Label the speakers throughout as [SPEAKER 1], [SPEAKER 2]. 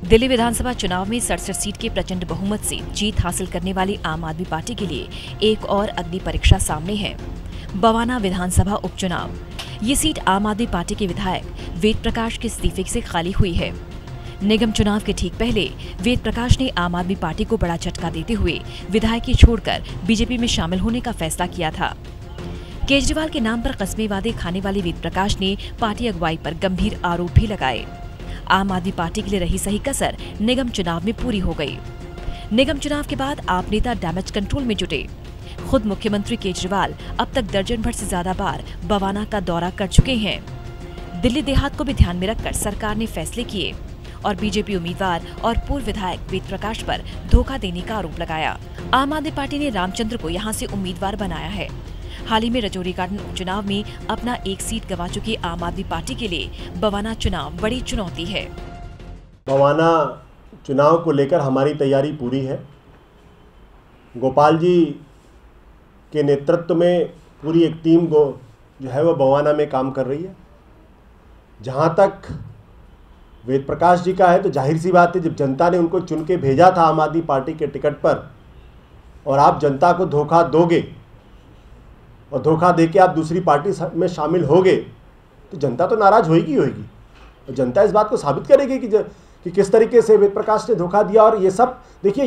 [SPEAKER 1] दिल्ली विधानसभा चुनाव में 67 सीट के प्रचंड बहुमत से जीत हासिल करने वाली आम आदमी पार्टी के लिए एक और अग्नि परीक्षा सामने है। बवाना विधानसभा उपचुनाव। ये सीट आम आदमी पार्टी के विधायक वेद प्रकाश के इस्तीफे से खाली हुई है। निगम चुनाव के ठीक पहले वेद प्रकाश ने आम आदमी पार्टी को बड़ा झटका देते हुए विधायकी छोड़कर बीजेपी में शामिल होने का फैसला किया था। केजरीवाल के नाम पर कस्मे वादे खाने वाले वेद प्रकाश ने पार्टी अगुवाई पर गंभीर आरोप भी लगाए। आम आदमी पार्टी के लिए रही सही कसर निगम चुनाव में पूरी हो गई। निगम चुनाव के बाद आप नेता डैमेज कंट्रोल में जुटे। खुद मुख्यमंत्री केजरीवाल अब तक दर्जन भर से ज्यादा बार बवाना का दौरा कर चुके हैं। दिल्ली देहात को भी ध्यान में रखकर सरकार ने फैसले किए और बीजेपी उम्मीदवार और पूर्व विधायक वेद प्रकाश पर धोखा देने का आरोप लगाया। आम आदमी पार्टी ने रामचंद्र को यहां से उम्मीदवार बनाया है। हाल ही में रजौरी गार्डन उपचुनाव में अपना एक सीट गंवा चुकी आम आदमी पार्टी के लिए बवाना चुनाव बड़ी चुनौती है।
[SPEAKER 2] बवाना चुनाव को लेकर हमारी तैयारी पूरी है। गोपाल जी के नेतृत्व में पूरी एक टीम जो है वो बवाना में काम कर रही है। जहाँ तक वेद प्रकाश जी का है तो जाहिर सी बात है, जब जनता ने उनको चुन के भेजा था आम आदमी पार्टी के टिकट पर और आप जनता को धोखा दोगे और धोखा देके आप दूसरी पार्टी में शामिल होगे तो जनता तो नाराज होगी और जनता इस बात को साबित करेगी कि किस तरीके से वेद प्रकाश ने धोखा दिया। और ये सब देखिए,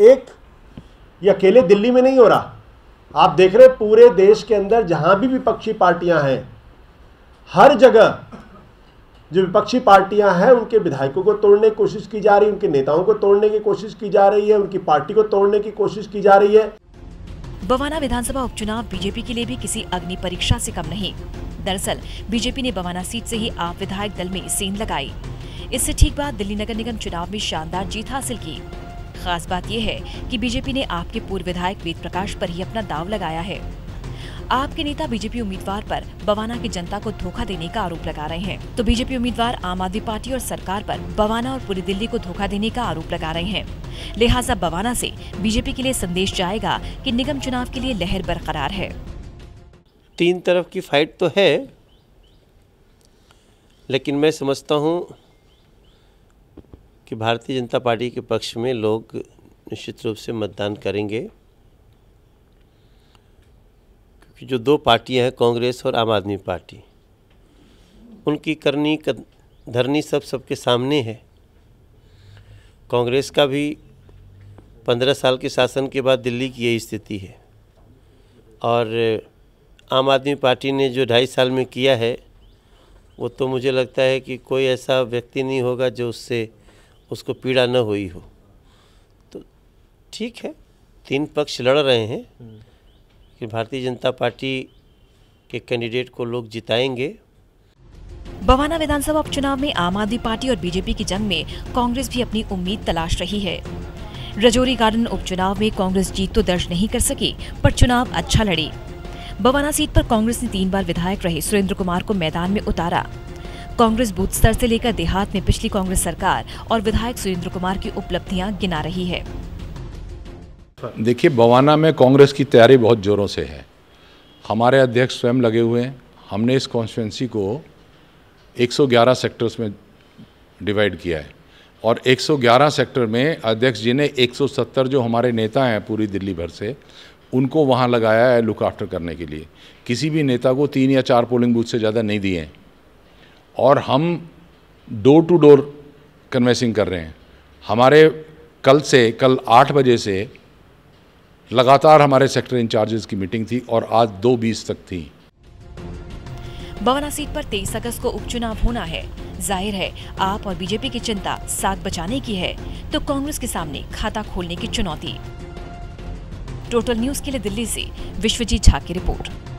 [SPEAKER 2] ये अकेले दिल्ली में नहीं हो रहा। आप देख रहे पूरे देश के अंदर जहां भी विपक्षी पार्टियां हैं, हर जगह जो विपक्षी पार्टियां हैं उनके विधायकों को तोड़ने की कोशिश की जा रही है, उनके नेताओं को तोड़ने की कोशिश की जा रही है, उनकी पार्टी को तोड़ने की कोशिश की जा रही है।
[SPEAKER 1] बवाना विधानसभा उपचुनाव बीजेपी के लिए भी किसी अग्नि परीक्षा से कम नहीं। दरअसल बीजेपी ने बवाना सीट से ही आप विधायक दल में सेंध लगाई। इससे ठीक बाद दिल्ली नगर निगम चुनाव में शानदार जीत हासिल की। खास बात यह है कि बीजेपी ने आपके पूर्व विधायक वेद प्रकाश पर ही अपना दाव लगाया है। आपके नेता बीजेपी उम्मीदवार पर बवाना की जनता को धोखा देने का आरोप लगा रहे हैं, तो बीजेपी उम्मीदवार आम आदमी पार्टी और सरकार पर बवाना और पूरी दिल्ली को धोखा देने का आरोप लगा रहे हैं। लिहाजा बवाना से बीजेपी के लिए संदेश जाएगा कि निगम चुनाव के लिए लहर बरकरार है।
[SPEAKER 3] तीन तरफ की फाइट तो है, लेकिन मैं समझता हूं कि भारतीय जनता पार्टी के पक्ष में लोग निश्चित रूप से मतदान करेंगे, क्योंकि जो दो पार्टियां हैं, कांग्रेस और आम आदमी पार्टी, उनकी करनी धरनी सबके सामने है। कांग्रेस का भी 15 साल के शासन के बाद दिल्ली की यही स्थिति है और आम आदमी पार्टी ने जो 2.5 साल में किया है वो तो मुझे लगता है कि कोई ऐसा व्यक्ति नहीं होगा जो उसको पीड़ा न हुई हो। तो ठीक है, तीन पक्ष लड़ रहे हैं कि भारतीय जनता पार्टी के कैंडिडेट को लोग जिताएंगे।
[SPEAKER 1] बवाना विधानसभा उपचुनाव में आम आदमी पार्टी और बीजेपी की जंग में कांग्रेस भी अपनी उम्मीद तलाश रही है। रजौरी गार्डन उपचुनाव में कांग्रेस जीत तो दर्ज नहीं कर सकी, पर चुनाव अच्छा लड़ी। बवाना सीट पर कांग्रेस ने 3 बार विधायक रहे सुरेंद्र कुमार को मैदान में उतारा। कांग्रेस बूथ स्तर से लेकर देहात में पिछली कांग्रेस सरकार और विधायक सुरेंद्र कुमार की उपलब्धियां गिना रही है।
[SPEAKER 4] देखिए, बवाना में कांग्रेस की तैयारी बहुत जोरों से है। हमारे अध्यक्ष स्वयं लगे हुए हैं। हमने इस कॉन्स्टिट्यूंसी को 111 सेक्टर्स में डिवाइड किया है और 111 सेक्टर में अध्यक्ष जी ने 170 जो हमारे नेता हैं पूरी दिल्ली भर से, उनको वहाँ लगाया है लुक आफ्टर करने के लिए। किसी भी नेता को 3 या 4 पोलिंग बूथ से ज़्यादा नहीं दिए हैं और हम डोर टू डोर कन्वेंसिंग कर रहे हैं। हमारे कल 8 बजे से लगातार हमारे सेक्टर इंचार्जेस की मीटिंग थी और आज 2:20 तक थी।
[SPEAKER 1] बवाना सीट पर 23 अगस्त को उपचुनाव होना है। जाहिर है आप और बीजेपी की चिंता साग बचाने की है, तो कांग्रेस के सामने खाता खोलने की चुनौती। टोटल न्यूज़ के लिए दिल्ली से विश्वजीत झा की रिपोर्ट।